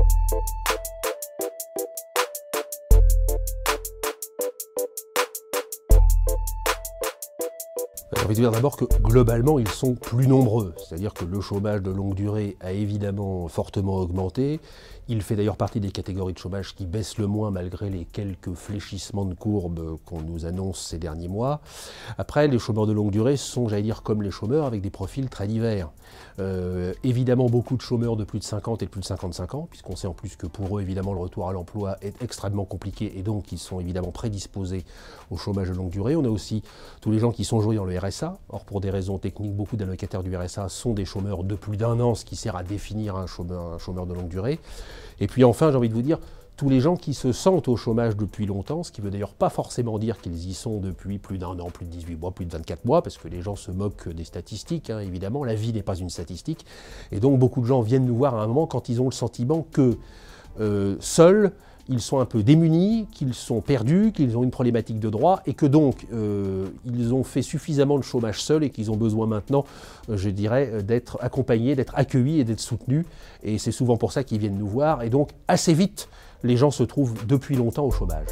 J'ai envie de dire d'abord que globalement ils sont plus nombreux, c'est-à-dire que le chômage de longue durée a évidemment fortement augmenté. Il fait d'ailleurs partie des catégories de chômage qui baissent le moins malgré les quelques fléchissements de courbe qu'on nous annonce ces derniers mois. Après, les chômeurs de longue durée sont, j'allais dire, comme les chômeurs avec des profils très divers. Évidemment beaucoup de chômeurs de plus de 50 et de plus de 55 ans, puisqu'on sait en plus que pour eux, évidemment, le retour à l'emploi est extrêmement compliqué et donc ils sont évidemment prédisposés au chômage de longue durée. On a aussi tous les gens qui sont aujourd'hui dans le RSA. Or, pour des raisons techniques, beaucoup d'allocataires du RSA sont des chômeurs de plus d'1 an, ce qui sert à définir un chômeur de longue durée. Et puis enfin, j'ai envie de vous dire, tous les gens qui se sentent au chômage depuis longtemps, ce qui veut d'ailleurs pas forcément dire qu'ils y sont depuis plus d'1 an, plus de 18 mois, plus de 24 mois, parce que les gens se moquent des statistiques, hein, évidemment, la vie n'est pas une statistique. Et donc beaucoup de gens viennent nous voir à un moment quand ils ont le sentiment que seuls, ils sont un peu démunis, qu'ils sont perdus, qu'ils ont une problématique de droit et que donc ils ont fait suffisamment de chômage seuls et qu'ils ont besoin maintenant, je dirais, d'être accompagnés, d'être accueillis et d'être soutenus. Et c'est souvent pour ça qu'ils viennent nous voir. Et donc assez vite, les gens se trouvent depuis longtemps au chômage.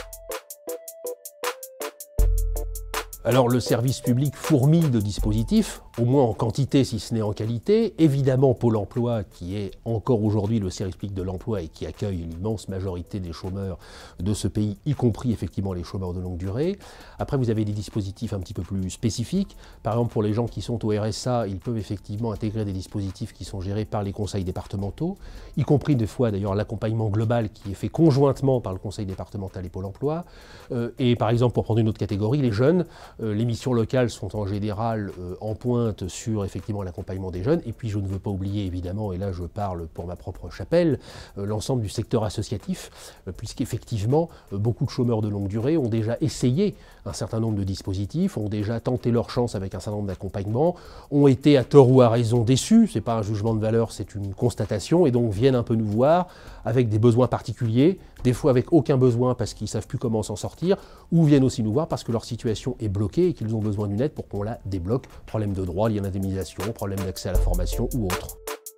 Alors le service public fourmille de dispositifs, au moins en quantité si ce n'est en qualité. Évidemment Pôle emploi qui est encore aujourd'hui le service public de l'emploi et qui accueille l'immense majorité des chômeurs de ce pays, y compris effectivement les chômeurs de longue durée. Après vous avez des dispositifs un petit peu plus spécifiques. Par exemple pour les gens qui sont au RSA, ils peuvent effectivement intégrer des dispositifs qui sont gérés par les conseils départementaux, y compris des fois d'ailleurs l'accompagnement global qui est fait conjointement par le conseil départemental et Pôle emploi. Et par exemple pour prendre une autre catégorie, les jeunes, les missions locales sont en général en pointe sur effectivement l'accompagnement des jeunes. Et puis je ne veux pas oublier évidemment, et là je parle pour ma propre chapelle, l'ensemble du secteur associatif, puisqu'effectivement beaucoup de chômeurs de longue durée ont déjà essayé un certain nombre de dispositifs, ont déjà tenté leur chance avec un certain nombre d'accompagnements, ont été à tort ou à raison déçus, c'est pas un jugement de valeur, c'est une constatation, et donc viennent un peu nous voir avec des besoins particuliers, des fois avec aucun besoin parce qu'ils ne savent plus comment s'en sortir, ou viennent aussi nous voir parce que leur situation est bloquée et qu'ils ont besoin d'une aide pour qu'on la débloque. Problème de droit lié à l'indemnisation, problème d'accès à la formation ou autre.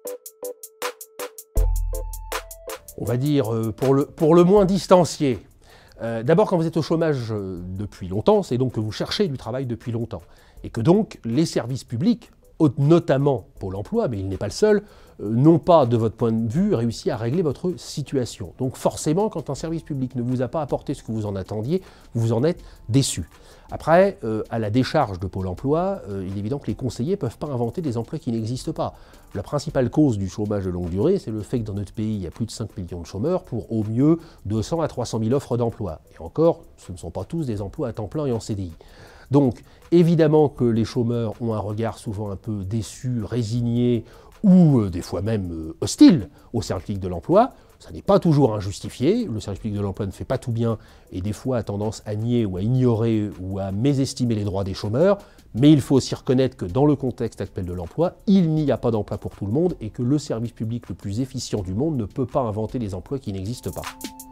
On va dire pour le moins distancié. D'abord, quand vous êtes au chômage depuis longtemps, c'est donc que vous cherchez du travail depuis longtemps. Et que donc les services publics, notamment Pôle emploi, mais il n'est pas le seul, n'ont pas, de votre point de vue, réussi à régler votre situation. Donc forcément, quand un service public ne vous a pas apporté ce que vous en attendiez, vous en êtes déçu. Après, à la décharge de Pôle emploi, il est évident que les conseillers ne peuvent pas inventer des emplois qui n'existent pas. La principale cause du chômage de longue durée, c'est le fait que dans notre pays, il y a plus de 5 millions de chômeurs pour au mieux 200 à 300 000 offres d'emploi. Et encore, ce ne sont pas tous des emplois à temps plein et en CDI. Donc, évidemment que les chômeurs ont un regard souvent un peu déçu, résigné, ou des fois même hostile au service public de l'emploi. Ça n'est pas toujours injustifié, le service public de l'emploi ne fait pas tout bien et des fois a tendance à nier ou à ignorer ou à mésestimer les droits des chômeurs, mais il faut aussi reconnaître que dans le contexte actuel de l'emploi, il n'y a pas d'emploi pour tout le monde et que le service public le plus efficient du monde ne peut pas inventer des emplois qui n'existent pas.